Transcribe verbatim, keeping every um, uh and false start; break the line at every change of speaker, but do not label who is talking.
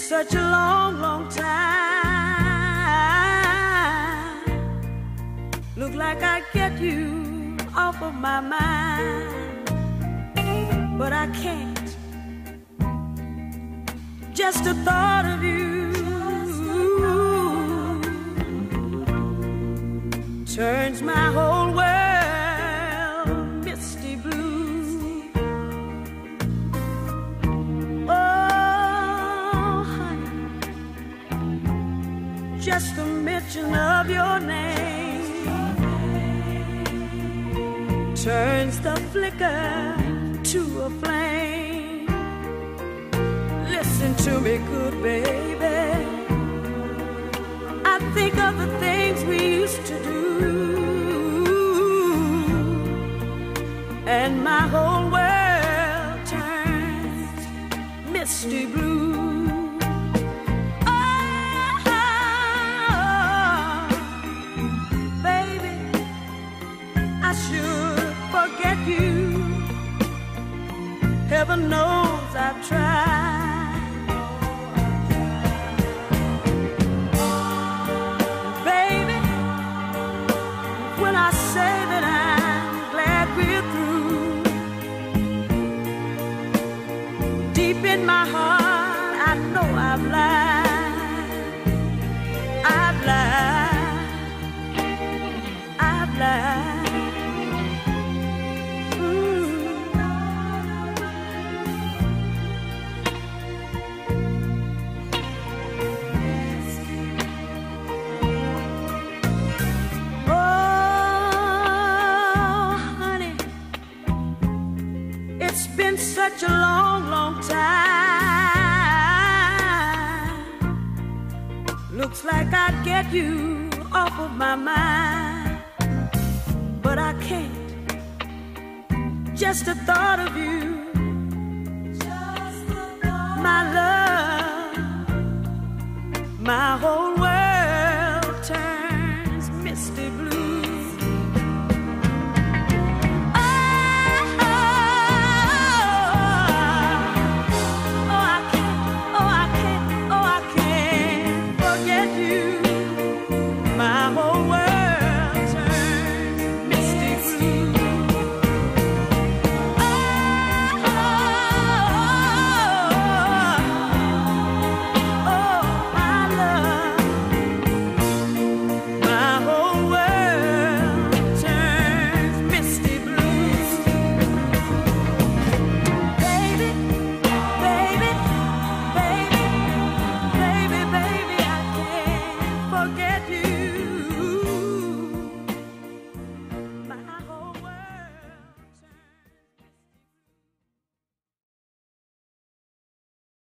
such a long, long time. Look like I get you off of my mind, but I can't. Just the thought of you turns my whole world misty blue. Oh, honey, just the mention of your name turns the flicker to a flame. Listen to me, good baby. I think of the things we used to do, and my whole world turns misty blue. Oh, baby, I should forget you. Heaven knows I've tried. In my heart, I know I've lied, I've lied, I've lied. Mm. Oh, honey, it's been such a long, long time. Looks like I'd get you off of my mind, but I can't. Just the thought of you, my love, my whole world turns misty blue.